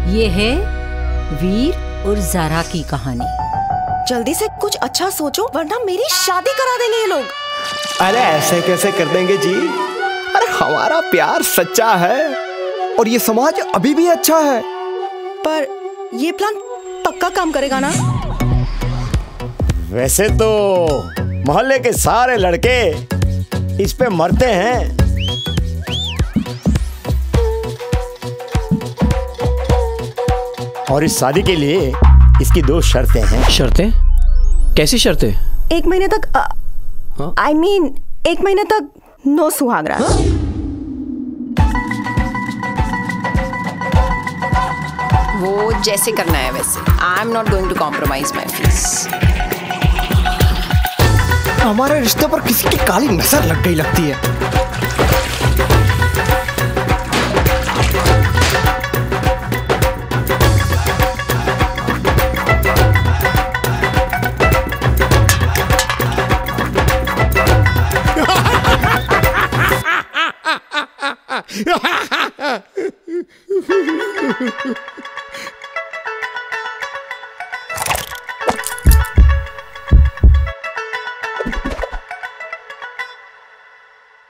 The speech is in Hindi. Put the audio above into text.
ये है वीर और ज़ारा की कहानी। जल्दी से कुछ अच्छा सोचो वरना मेरी शादी करा देंगे ये लोग। अरे ऐसे कैसे कर देंगे जी? अरे हमारा प्यार सच्चा है और ये समाज अभी भी अच्छा है। पर ये प्लान पक्का काम करेगा ना? वैसे तो मोहल्ले के सारे लड़के इस पे मरते हैं। और इस शादी के लिए इसकी 2 शर्तें हैं। शर्तें? कैसी शर्तें? 1 महीने तक I mean 1 महीने तक नो सुहागरात। वो जैसे करना है वैसे। I am not going to compromise my fees. हमारे रिश्ते पर किसी की काली नजर लग गई लगती है।